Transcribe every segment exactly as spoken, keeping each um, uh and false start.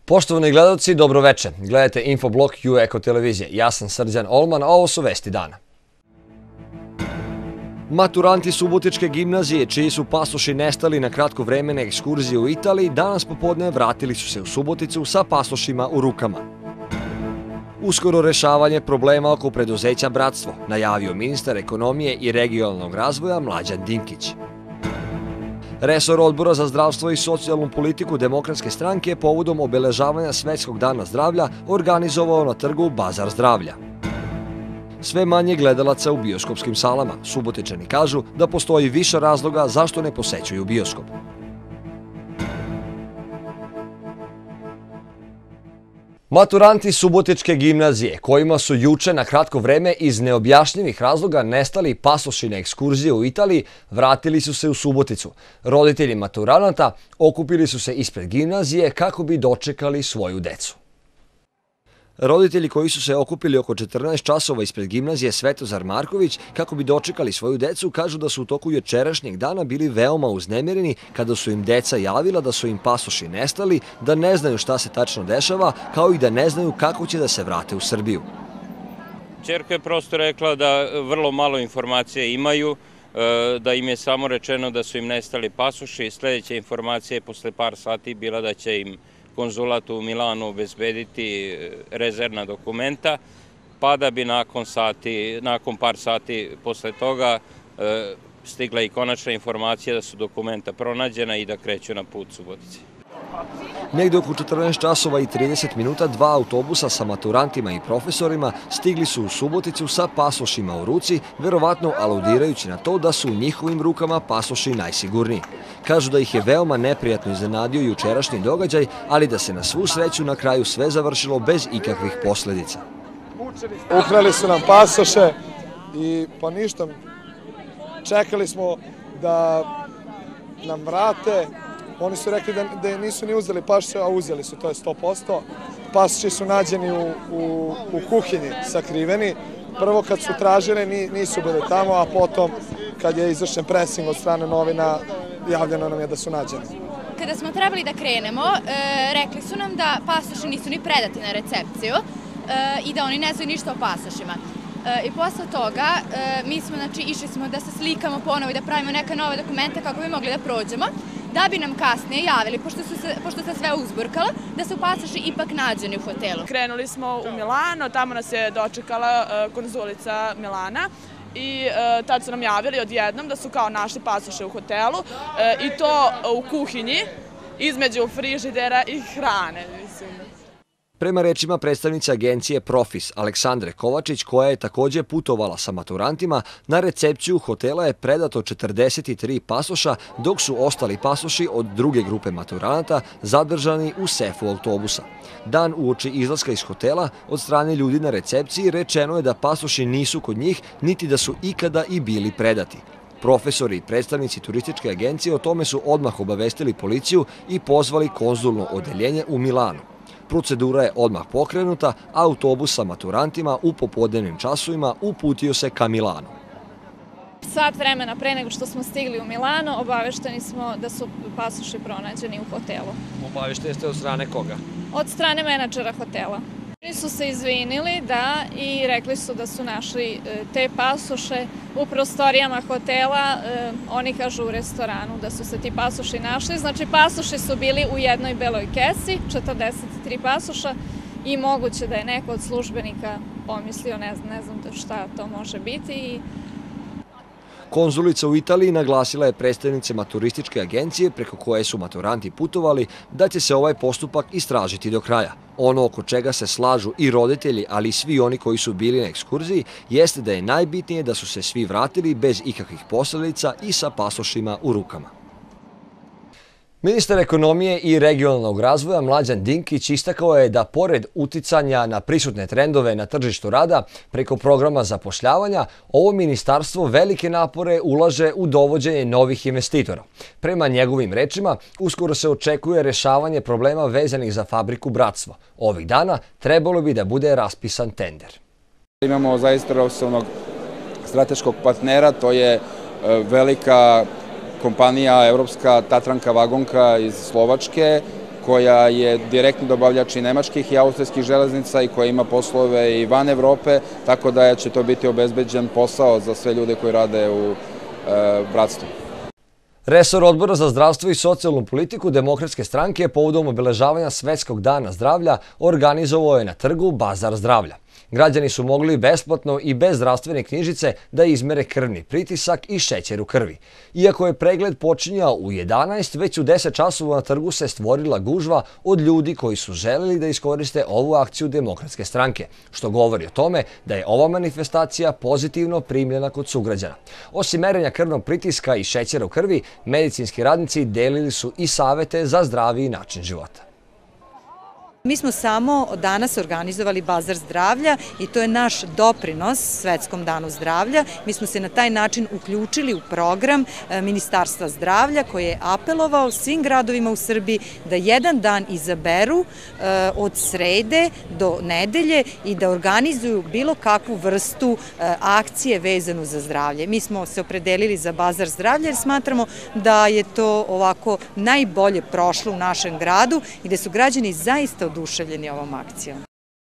Poštovani gledalci, dobroveče. Gledajte Infoblog U Eko televizije. Ja sam Srđan Olman, a ovo su vesti dana. Maturanti Subotičke gimnazije, čiji su pasoši nestali na kratko vreme na ekskurziji u Italiji, danas popodne vratili su se u Suboticu sa pasošima u rukama. Uskoro rešavanje problema oko preduzeća Bratstvo, najavio ministar ekonomije i regionalnog razvoja Mlađan Dinkić. Resor Odbora za zdravstvo i socijalnu politiku Demokratske stranke povodom obeležavanja Svetskog dana zdravlja organizovao na trgu Bazar zdravlja. Sve manje gledalaca u bioskopskim salama. Subotičani kažu da postoji više razloga zašto ne posećuju bioskop. Maturanti Subotičke gimnazije, kojima su juče na kratko vreme iz neobjašnjivih razloga nestali pasoši na ekskurzije u Italiji, vratili su se u Suboticu. Roditelji maturanata okupili su se ispred gimnazije kako bi dočekali svoju decu. Roditelji koji su se okupili oko četrnaest časova ispred gimnazije Svetozar Marković kako bi dočekali svoju decu kažu da su u toku jučerašnjeg dana bili veoma uznemireni kada su im deca javila da su im pasoši nestali, da ne znaju šta se tačno dešava, kao i da ne znaju kako će da se vrate u Srbiju. Ćerka je prosto rekla da vrlo malo informacije imaju, da im je samo rečeno da su im nestali pasoši. Sljedeća informacija je posle par sati bila da će im konzulat u Milanu obezbediti rezervna dokumenta, pa da bi nakon, sati, nakon par sati posle toga e, stigla i konačna informacija da su dokumenta pronađena i da kreću na put Subotice. Negde oko četrnaest časova i trideset minuta dva autobusa sa maturantima i profesorima stigli su u Suboticu sa pasošima u ruci, verovatno aludirajući na to da su u njihovim rukama pasoši najsigurniji. Kažu da ih je veoma neprijatno iznenadio jučerašnji događaj, ali da se na svu sreću na kraju sve završilo bez ikakvih posledica. Ukrali su nam pasoše i pa ništa, čekali smo da nam vrate. Oni su rekli da, da nisu ni uzeli pasoše, a uzeli su, to je sto posto. Pasoši su nađeni u, u, u kuhinji sakriveni. Prvo kad su tražili nisu bili tamo, a potom kad je izvršen presing od strane novina, javljeno nam je da su nađeni. Kada smo trebali da krenemo, e, rekli su nam da pasoši nisu ni predati na recepciju e, i da oni ne znaju ništa o pasošima. E, I posle toga e, mi smo, znači, išli smo da se slikamo ponovo i da pravimo neka nove dokumenta kako bi mogli da prođemo, da bi nam kasnije javili, pošto, su se, pošto se sve uzburkalo, da su pasoši ipak nađeni u hotelu. Krenuli smo u Milano, tamo nas je dočekala uh, konzulica Milana i uh, tad su nam javili odjednom da su kao našli pasoše u hotelu uh, i to u kuhinji između frižidera i hrane, mislim. Prema rečima predstavnice agencije Profis Aleksandre Kovačić, koja je također putovala sa maturantima, na recepciju hotela je predato četrdeset tri pasoša, dok su ostali pasoši od druge grupe maturanata zadržani u sefu autobusa. Dan uoči izlaska iz hotela, od strane ljudi na recepciji rečeno je da pasoši nisu kod njih, niti da su ikada i bili predati. Profesori i predstavnici turističke agencije o tome su odmah obavestili policiju i pozvali konzulno odeljenje u Milanu. Procedura je odmah pokrenuta, a autobus sa maturantima u popodnevnim časovima uputio se ka Milanu. Sat vremena pre nego što smo stigli u Milano, obavešteni smo da su pasoši pronađeni u hotelu. Obavešteni ste od strane koga? Od strane menadžera hotela. Oni su se izvinili, da, i rekli su da su našli te pasoše u prostorijama hotela. Oni kažu u restoranu da su se ti pasoši našli. Znači, pasoši su bili u jednoj beloj kesi, četrdeset tri pasoša, i moguće da je neko od službenika pomislio, ne znam, ne znam šta to može biti. Konzulica u Italiji naglasila je predstavnicama turističke agencije preko koje su maturanti putovali da će se ovaj postupak istražiti do kraja. Ono oko čega se slažu i roditelji, ali i svi oni koji su bili na ekskurziji, jeste da je najbitnije da su se svi vratili bez ikakvih posledica i sa pasošima u rukama. Ministar ekonomije i regionalnog razvoja Mlađan Dinkić istakao je da pored uticanja na prisutne trendove na tržištu rada preko programa zapošljavanja, ovo ministarstvo velike napore ulaže u dovođenje novih investitora. Prema njegovim rečima, uskoro se očekuje rešavanje problema vezanih za fabriku Bratstvo. Ovih dana trebalo bi da bude raspisan tender. Imamo zaista profesionalnog strateškog partnera, to je velika kompanija evropska Tatranka Vagonka iz Slovačke, koja je direktni dobavljač i nemačkih i austrijskih železnica i koja ima poslove i van Evrope, tako da će to biti obezbeđen posao za sve ljude koji rade u Bratstvu. Resor Odbora za zdravstvo i socijalnu politiku Demokratske stranke povodom obeležavanja Svetskog dana zdravlja organizovao je na trgu Bazar zdravlja. Građani su mogli besplatno i bez zdravstvene knjižice da izmere krvni pritisak i šećer u krvi. Iako je pregled počinjao u jedanaest, već u deset časova na trgu se stvorila gužva od ljudi koji su želeli da iskoriste ovu akciju Demokratske stranke, što govori o tome da je ova manifestacija pozitivno primljena kod sugrađana. Osim merenja krvnog pritiska i šećera u krvi, medicinski radnici delili su i savete za zdraviji način života. Mi smo samo danas organizovali Bazar zdravlja i to je naš doprinos Svetskom danu zdravlja. Mi smo se na taj način uključili u program Ministarstva zdravlja koji je apelovao svim gradovima u Srbiji da jedan dan izaberu od srede do nedelje i da organizuju bilo kakvu vrstu akcije vezanu za zdravlje. Mi smo se opredelili za Bazar zdravlja jer smatramo da je to ovako najbolje prošlo u našem gradu i da su građani zaista oduševljeni ovom akcijom.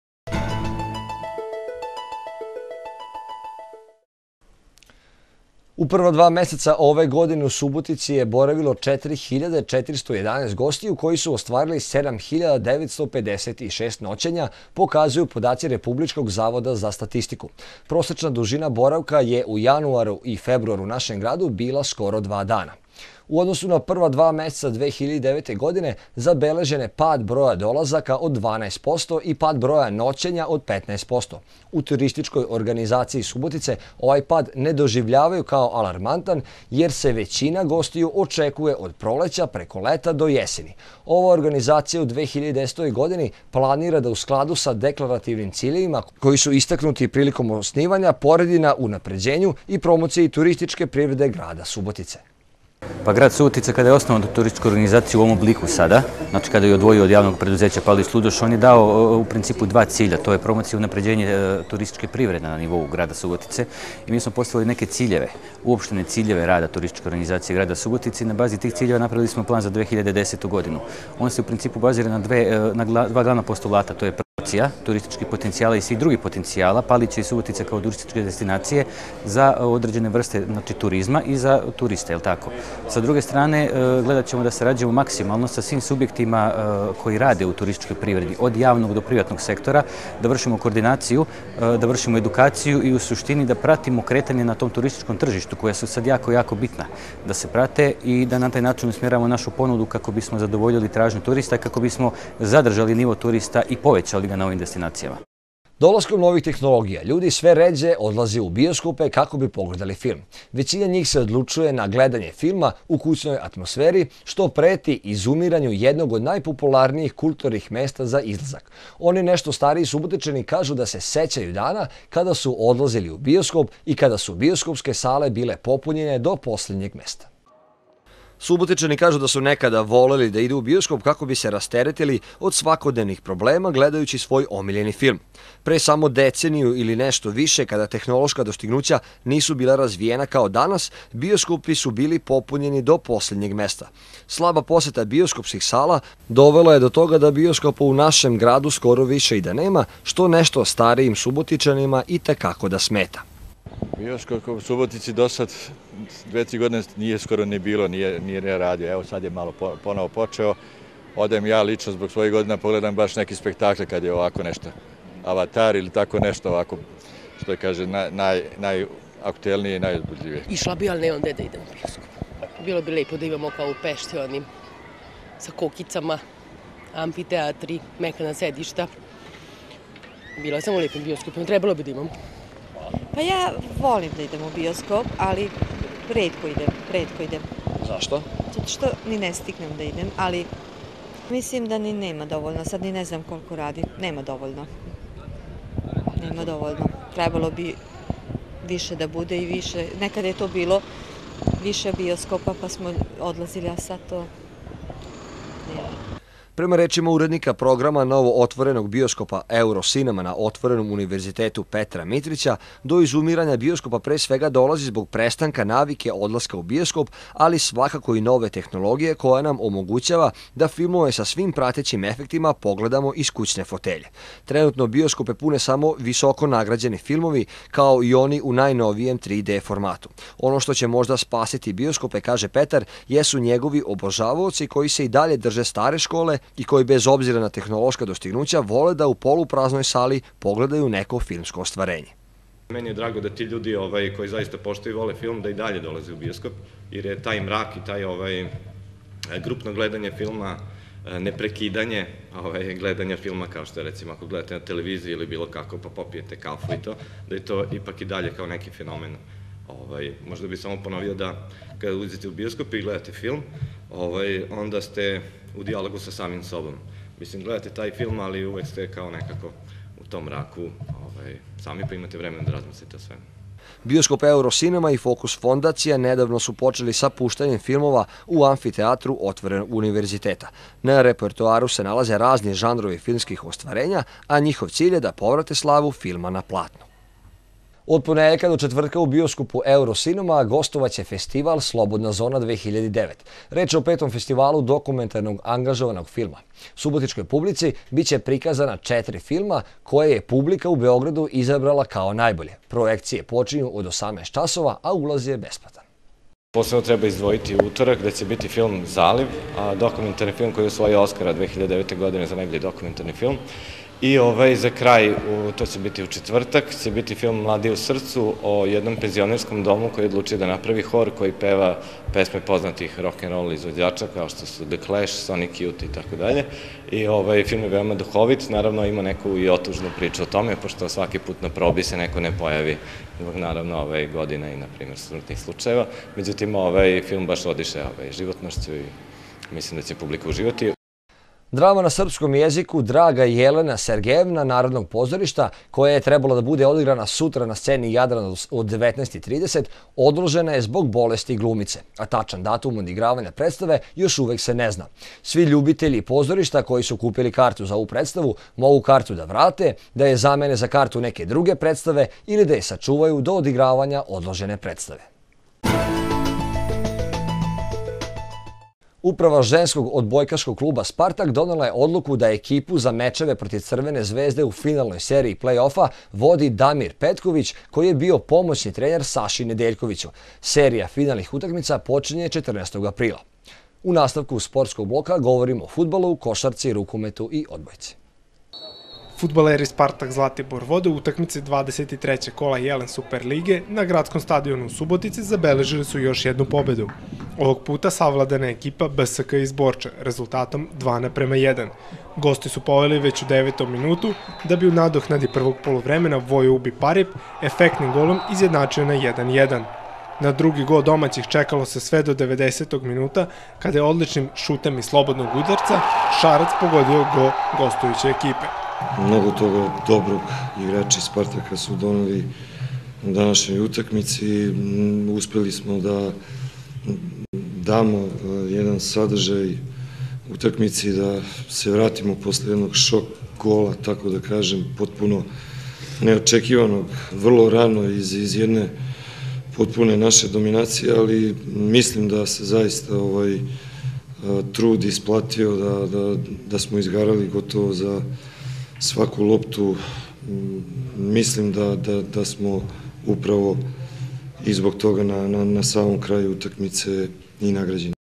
U prva dva meseca ove godine u Subotici je boravilo četiri hiljade četiristo jedanaest gostiju koji su ostvarili sedam hiljada devetsto pedeset šest noćenja, pokazuju podaci Republičkog zavoda za statistiku. Prosečna dužina boravka je u januaru i februaru u našem gradu bila skoro dva dana. U odnosu na prva dva meseca dve hiljade devete. godine zabeležen je pad broja dolazaka od dvanaest posto i pad broja noćenja od petnaest posto. U turističkoj organizaciji Subotice ovaj pad ne doživljavaju kao alarmantan jer se većina gostiju očekuje od proleća preko leta do jeseni. Ova organizacija u dve hiljade desetoj. godini planira da u skladu sa deklarativnim ciljevima koji su istaknuti prilikom osnivanja poredi na unapređenju i promociji turističke privrede grada Subotice. Pa grad Subotica kada je osnovan turističku organizaciju u ovom obliku sada, znači kada je odvojio od javnog preduzeća Pavlić Ludoš, on je dao u principu dva cilja, to je promocija i unapređenje turističke privrede na nivou grada Subotice i mi smo postavili neke ciljeve, uopštene ciljeve rada turističke organizacije grada Subotice i na bazi tih ciljeva napravili smo plan za dve hiljade desetu. godinu. On se u principu bazira na, dve, na dva glavna postulata, to je promocija turističkih potencijala i svih drugih potencijala, Palića i Subotice kao turističke destinacije za određene vrste znači, turizma i za turiste, je li tako? Sa druge strane, gledat ćemo da sarađujemo maksimalno sa svim subjektima koji rade u turističkoj privredi, od javnog do privatnog sektora, da vršimo koordinaciju, da vršimo edukaciju i u suštini da pratimo kretanje na tom turističkom tržištu, koja su sad jako, jako bitna, da se prate i da na taj način usmjeravamo našu ponudu kako bismo zadovoljili tražnju turista, kako bismo zadržali nivo turista i povećali ga na ovim destinacijama. Dolaskom novih tehnologija, ljudi sve ređe odlaze u bioskope kako bi pogledali film. Većina njih se odlučuje na gledanje filma u kućnoj atmosferi, što preti izumiranju jednog od najpopularnijih kulturnih mesta za izlazak. Oni nešto stariji Subotičani kažu da se sećaju dana kada su odlazili u bioskop i kada su bioskopske sale bile popunjene do posljednjeg mesta. Subotičani kažu da su nekada voleli da idu u bioskop kako bi se rasteretili od svakodnevnih problema gledajući svoj omiljeni film. Pre samo deceniju ili nešto više, kada tehnološka dostignuća nisu bila razvijena kao danas, bioskopi su bili popunjeni do posljednjeg mesta. Slaba poseta bioskopskih sala dovela je do toga da bioskopa u našem gradu skoro više i da nema, što nešto starijim Subotičanima i tekako da smeta. Bioskop u Subotici do sad dve, tri godine nije skoro ni bilo, nije, nije ne radio. Evo sad je malo ponovo počeo. Odem ja lično zbog svojih godina, pogledam baš neki spektakle kad je ovako nešto. Avatar ili tako nešto ovako, što je kaže naj, naj, najaktuelnije i najuzbudljivije. Išla bi, ali nemam gde da idem u bioskop. Bilo bi lepo da imamo kao u Pešti onim sa kokicama, amfiteatri, mekana sedišta. Bila sam u lepim bioskopima, trebalo bi da imamo. Pa ja volim da idem u bioskop, ali retko idem, retko idem. Zašto? Zato što ni ne stignem da idem, ali mislim da ni nema dovoljno, sad ni ne znam koliko radim, nema dovoljno. Nema dovoljno. Trebalo bi više da bude i više, nekada je to bilo više bioskopa pa smo odlazili, a sad to nema. Prema rečima urednika programa novo otvorenog bioskopa Eurocinema na Otvorenom univerzitetu Petra Mitrića, do izumiranja bioskopa pre svega dolazi zbog prestanka navike odlaska u bioskop, ali svakako i nove tehnologije koja nam omogućava da filmove sa svim pratećim efektima pogledamo iz kućne fotelje. Trenutno bioskope pune samo visoko nagrađeni filmovi, kao i oni u najnovijem tri D formatu. Ono što će možda spasiti bioskope, kaže Petar, jesu njegovi obožavaoci koji se i dalje drže stare škole i koji bez obzira na tehnološka dostignuća vole da u polupraznoj sali pogledaju neko filmsko ostvarenje. Meni je drago da ti ljudi ovaj, koji zaista poštuju i vole film da i dalje dolaze u bioskop, jer je taj mrak i taj ovaj, grupno gledanje filma, neprekidanje ovaj, gledanja filma, kao što je recimo ako gledate na televiziji ili bilo kako pa popijete kafu i to, da je to ipak i dalje kao neki fenomen. Ovaj, možda bih samo ponovio da kada ulazite u bioskop i gledate film, ovaj, onda ste u dijalogu sa samim sobom. Mislim, gledate taj film, ali uvek ste kao nekako u tom mraku, ovaj, sami pa imate vremena da razmislite o svemu. Bioskop Eurocinema i Fokus fondacija nedavno su počeli sa puštanjem filmova u amfiteatru Otvorenog univerziteta. Na repertoaru se nalaze razni žanrovi filmskih ostvarenja, a njihov cilj je da povrate slavu filma na platnu. Od ponedjeljka do četvrtka u bioskopu Eurocinema gostovaće festival Slobodna zona dve hiljade devet. Reč je o petom festivalu dokumentarnog angažovanog filma. Subotičkoj publici biće prikazana četiri filma koje je publika u Beogradu izabrala kao najbolje. Projekcije počinju od osamnaest časova, a ulaz je besplatan. Posebno treba izdvojiti utorak da će biti film Zaliv, dokumentarni film koji je osvojio Oskara dve hiljade devete. godine za najbolji dokumentarni film. I ovaj, za kraj, to će biti u četvrtak, će biti film Mladi u srcu o jednom penzionerskom domu koji je odlučio da napravi hor koji peva pesme poznatih rock'n'roll izvođača kao što su The Clash, Sonic Youth i tako dalje. I ovaj film je veoma duhovit, naravno ima neku i otužnu priču o tome, pošto svaki put na probi se neko ne pojavi zbog naravno ovaj, godina i, na primjer, smrtnih slučajeva. Međutim, ovaj film baš odiše ovaj, životnošću i mislim da će publika uživati. Drama na srpskom jeziku Draga Jelena Sergejevna Narodnog pozorišta, koja je trebala da bude odigrana sutra na sceni Jadran od devetnaest i trideset, odložena je zbog bolesti glumice, a tačan datum odigravanja predstave još uvek se ne zna. Svi ljubitelji pozorišta koji su kupili kartu za ovu predstavu mogu kartu da vrate, da je zamene za kartu neke druge predstave ili da je sačuvaju do odigravanja odložene predstave. Uprava ženskog odbojkaškog kluba Spartak donela je odluku da ekipu za mečeve protiv Crvene zvezde u finalnoj seriji play-offa vodi Damir Petković, koji je bio pomoćni trener Saši Nedeljkoviću. Serija finalnih utakmica počinje četrnaestog aprila. U nastavku sportskog bloka govorimo o fudbalu, košarci, rukometu i odbojci. Fudbaleri Spartak Zlatibor vode u utakmici dvadeset trećeg kola Jelen Super lige na gradskom stadionu u Subotici zabeležili su još jednu pobedu. Ovog puta savladana ekipa B S K iz Borča rezultatom dva naprema jedan. Gosti su poveli već u devetom minutu da bi u nadohnadi prvog poluvremena Vojo Ubi Parip efektnim golom izjednačio na jedan jedan. Na drugi gol domaćih čekalo se sve do devedesetog minuta kada je odličnim šutem iz slobodnog udarca Šarac pogodio gol gostujuće ekipe. Mnogo toga dobrog igrači Spartaka su doneli u današnjoj utakmici. Uspeli smo da damo jedan sadržaj utakmici, da se vratimo posle jednog šok gola, tako da kažem, potpuno neočekivanog, vrlo rano iz, iz jedne potpune naše dominacije, ali mislim da se zaista ovaj trud isplatio, da, da, da smo izgarali gotovo za svaku loptu. Mislim da, da, da smo upravo i zbog toga na, na, na samom kraju utakmice i nagrađeni.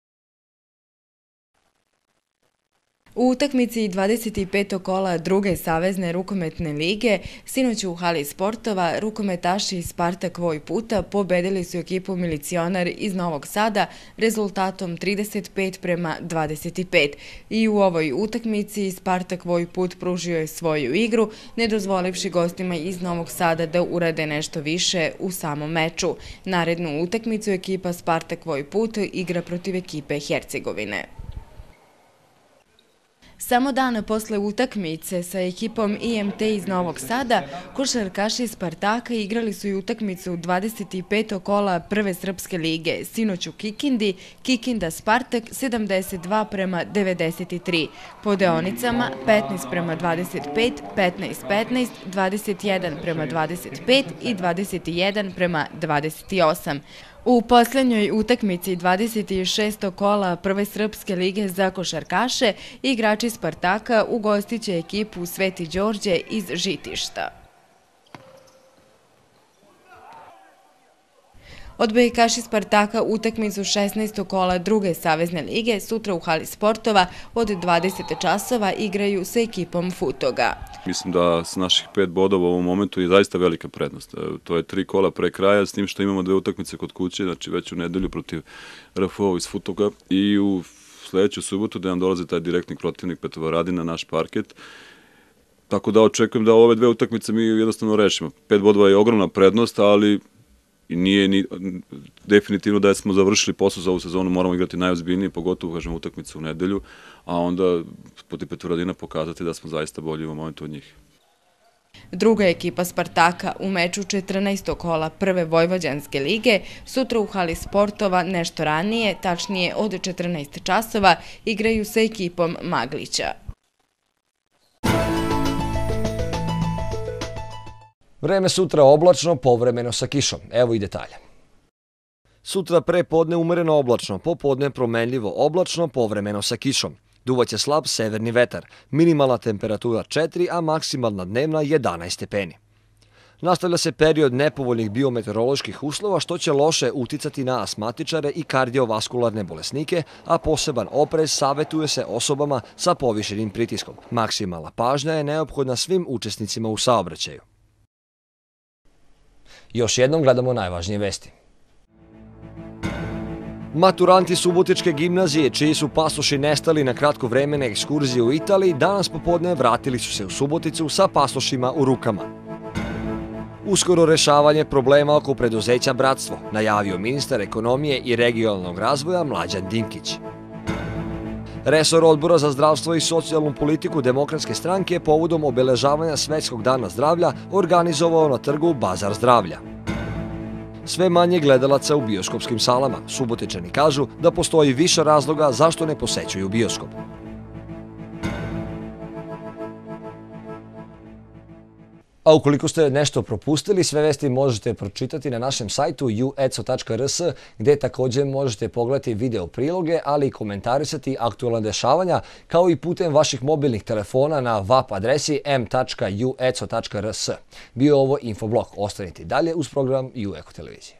U utakmici dvadeset petog kola druge savezne rukometne lige, sinoć u hali sportova, rukometaši Spartak Voj Puta pobedili su ekipu Milicionar iz Novog Sada rezultatom trideset pet prema dvadeset pet. I u ovoj utakmici Spartak Voj Put pružio je svoju igru, ne dozvolivši gostima iz Novog Sada da urade nešto više u samom meču. Narednu utakmicu ekipa Spartak Voj Put igra protiv ekipe Hercegovine. Samo dan posle utakmice sa ekipom I M T iz Novog Sada, košarkaši Spartaka igrali su i utakmicu dvadeset petog kola Prve srpske lige, sinoć u Kikindi, Kikinda Spartak sedamdeset dva prema devedeset tri, po deonicama petnaest prema dvadeset pet, petnaest petnaest, dvadeset jedan prema dvadeset pet i dvadeset jedan prema dvadeset osam. U poslednjoj utakmici dvadeset šestog kola Prve srpske lige za košarkaše, igrači Spartaka ugostiće ekipu Sveti Đorđe iz Žitišta. Odbojkaši Spartaka utakmicu šesnaestog kola Druge savezne lige sutra u hali sportova od dvadeset časova igraju sa ekipom Futoga. Mislim da s naših pet bodova u ovom momentu je zaista velika prednost. To je tri kola pre kraja, s tim što imamo dve utakmice kod kuće, znači već u nedelju protiv R F O iz Futoga i u sledeću subotu da nam dolazi taj direktni protivnik Petrovaradin na naš parket. Tako da očekujem da ove dve utakmice mi jednostavno rešimo. Pet bodova je ogromna prednost, ali i nije ni definitivno da smo završili posao za ovu sezonu, moramo igrati najozbiljnije, pogotovo kažem utakmicu u nedelju, a onda protiv Petrovaradina pokazati da smo zaista bolji u momentu od njih. Druga ekipa Spartaka u meču četrnaestog kola Prve Vojvođanske lige sutra u hali sportova nešto ranije, tačnije od četrnaest časova, igraju sa ekipom Maglića. Vreme sutra oblačno, povremeno sa kišom. Evo i detalja. Sutra pre podne umereno oblačno, popodne promenljivo oblačno, povremeno sa kišom. Duvaće slab severni vetar, minimalna temperatura četiri, a maksimalna dnevna jedanaest stepeni. Nastavlja se period nepovoljnih biometeoroloških uslova što će loše uticati na astmatičare i kardiovaskularne bolesnike, a poseban oprez savetuje se osobama sa povišenim pritiskom. Maksimalna pažnja je neophodna svim učesnicima u saobraćaju. Još jednom gledamo najvažnije vesti. Maturanti Subotičke gimnazije, čiji su pasoši nestali na kratko vreme na ekskurziji u Italiji, danas popodne vratili su se u Suboticu sa pasošima u rukama. Uskoro rešavanje problema oko preduzeća Bratstvo, najavio ministar ekonomije i regionalnog razvoja Mlađan Dinkić. Resor Odbora za zdravstvo i socijalnu politiku Demokratske stranke povodom obeležavanja Svetskog dana zdravlja organizovao na trgu Bazar zdravlja. Sve manje gledalaca u bioskopskim salama. Subotičani kažu da postoji više razloga zašto ne posećuju bioskop. A ukoliko ste nešto propustili, sve vesti možete pročitati na našem sajtu u e c o tačka r s, gde također možete pogledati video priloge, ali i komentarisati aktualna dešavanja, kao i putem vaših mobilnih telefona na v a p adresi m tačka u e c o tačka r s. Bio ovo Infoblog. Ostanite dalje uz program U Eko televizije.